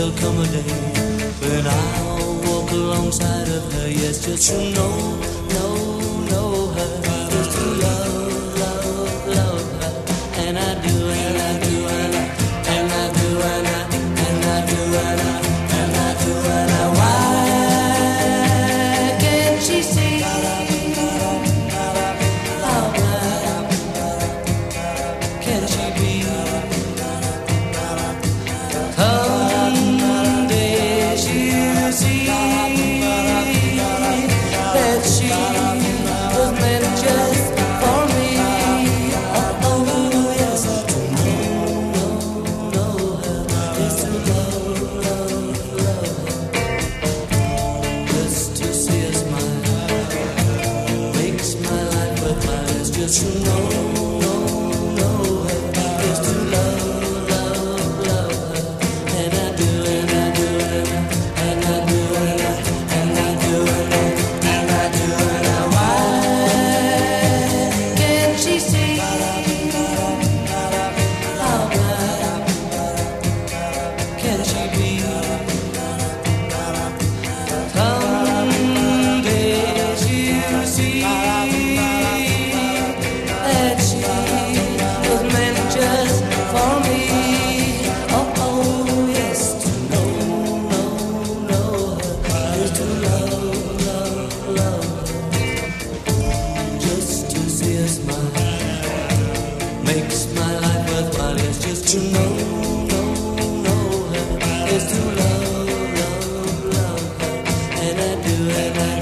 there'll come a day when I'll walk alongside of her. Yes, just to know her, just to love her. And I do, and I do, and I, and I do, and I, and I do, and I, and I do, and I. Why can't she see? How blind can she be? Someday she'll see that she was meant just for me. Oh, yes, to know her is to love her. Just to see her smile makes my life worthwhile. It's just to know her is to love her. And I do, and I do, and I do, and I, and I do, and I, and I do, and I. Why can't she see? How blind can she be? Someday she'll see that she was meant just for me. Oh, yes, to know her is to love her. Just to see her smile makes my life worthwhile. It's just to know her is to love her. And I do, and I